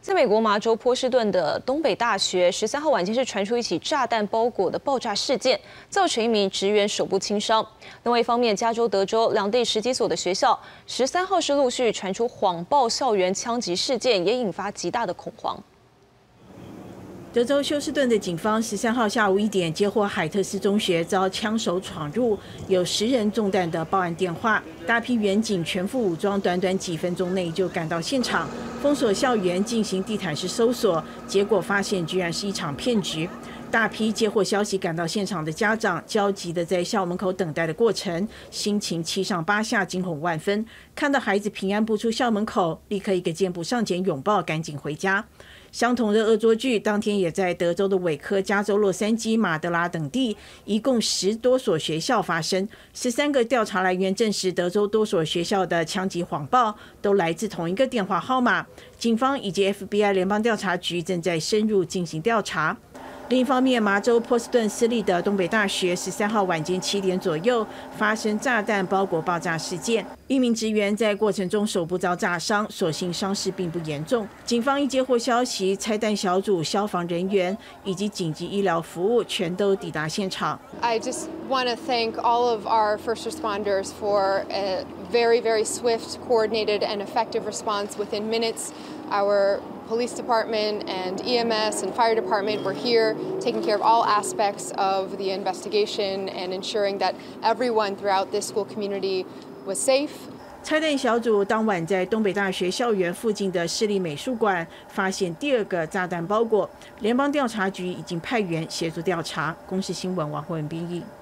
在美国麻州波士顿的东北大学13号晚间是传出一起炸弹包裹的爆炸事件，造成一名职员手部轻伤。另外一方面，加州、德州两地10几所的学校13号是陆续传出谎报校园枪击事件，也引发极大的恐慌。 德州休斯顿的警方13号下午1点接获海特斯中学遭枪手闯入，有10人中弹的报案电话。大批员警全副武装，短短几分钟内就赶到现场，封锁校园进行地毯式搜索。结果发现，居然是一场骗局。大批接获消息赶到现场的家长，焦急地在校门口等待的过程，心情七上八下，惊恐万分。看到孩子平安步出校门口，立刻一个箭步上前拥抱，赶紧回家。 相同的恶作剧，当天也在德州的韦科、加州洛杉矶、马德拉等地，一共10多所学校发生。13个调查来源证实，德州多所学校的枪击谎报都来自同一个电话号码。警方以及 FBI 联邦调查局正在深入进行调查。 另一方面，麻州波士顿私立的东北大学13号晚间7点左右发生炸弹包裹爆炸事件，一名职员在过程中手部遭炸伤，所幸伤势并不严重。警方一接获消息，拆弹小组、消防人员以及紧急医疗服务全都抵达现场。 I just want to thank all of our first responders for a very, very swift, coordinated, and effective response within minutes. Our police department and EMS and fire department were here taking care of all aspects of the investigation and ensuring that everyone throughout this school community was safe. 拆弹小组当晚在东北大学校园附近的市立美术馆发现第2个炸弹包裹，联邦调查局已经派员协助调查。公视新闻王慧文编译。